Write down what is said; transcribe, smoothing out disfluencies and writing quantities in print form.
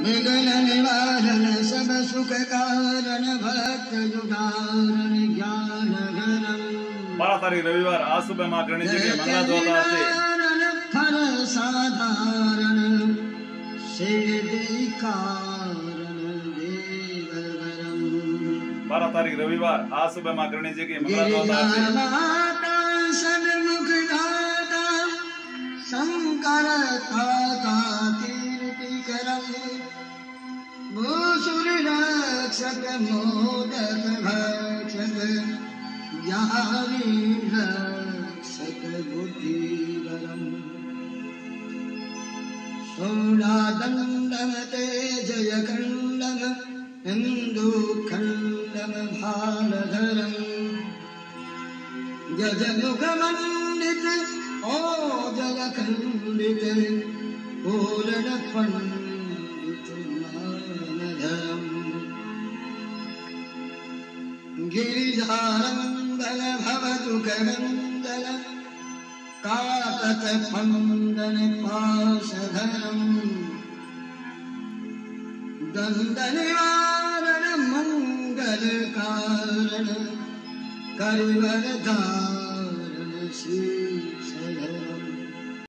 विघ्न निवारण सब सुख कारण भक्त जुटारण ज्ञान घनम। 12 तारीख रविवार आज सुबह मां गणेश जी के मंगला द्वार आरती। फल साधारण सिद्धि कारण देववरम। 12 तारीख रविवार आज सुबह मां गणेश जी की मंगला द्वार आरती। सन्मुख दाता शंकर ताता कीर्ति करम। भूसुर रक्षक मोदक भक्षक ज्ञानी रक्षक बुद्धिवरम। शूलादंडम तेजय खंडम हिंदू खंडम भालधरम। गजमुख मंडित ओजल खंडित पूर्ण पंडित मानधरम। गिरिधारम बल भवदुखनंदन काकत फंदन पाशधरम। दंड निवारण मंगल कारण करिवर धारण शीर्षधरम।